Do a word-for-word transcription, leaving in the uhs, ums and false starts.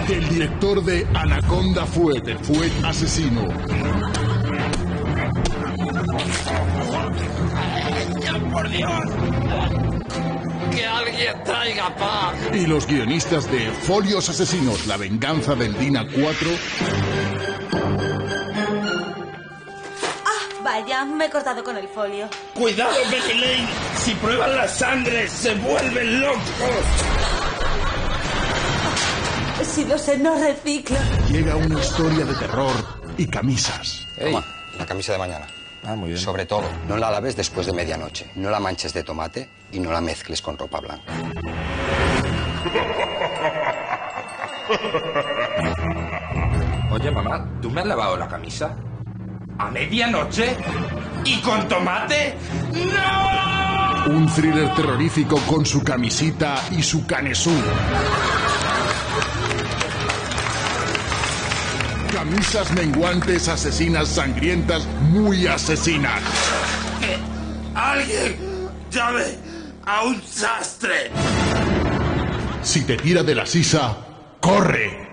del director de Anaconda Fuet, el Fuet asesino. ¡Por Dios! ¡Que alguien traiga paz! Y los guionistas de Folios Asesinos, la venganza del Dina cuatro. Ah, vaya, me he cortado con el folio. ¡Cuidado, Betty Lane! Si prueban la sangre, se vuelven locos. Si lo sé, no reciclo. Llega una historia de terror y camisas. Ey, toma, la camisa de mañana. Ah, muy bien. Sobre todo, no la laves después de medianoche. No la manches de tomate y no la mezcles con ropa blanca. Oye, mamá, ¿tú me has lavado la camisa? ¿A medianoche? ¿Y con tomate? ¡No! Un thriller terrorífico con su camisita y su canesú. Camisas menguantes, asesinas sangrientas, muy asesinas. ¡Que alguien llame a un sastre! Si te tira de la sisa, ¡corre!